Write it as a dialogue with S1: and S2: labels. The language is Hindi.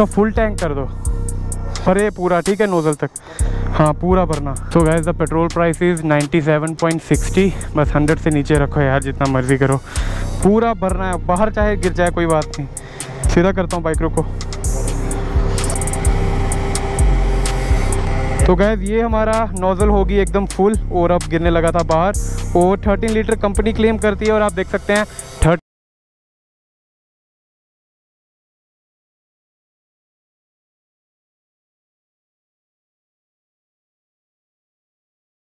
S1: इसका फुल टैंक कर दो। अरे पूरा ठीक है नोज़ल तक, हाँ पूरा भरना। So guys the petrol price is 97.60। बस 100 से नीचे रखो यार, जितना मर्जी करो, पूरा भरना है। बाहर चाहे गिर जाए कोई बात नहीं। सीधा करता हूँ बाइक को। तो गैस ये हमारा नोज़ल होगी एकदम फुल और अब गिरने लगा था बाहर। और 13 लीटर कंपनी क्लेम करती है और आप देख सकते हैं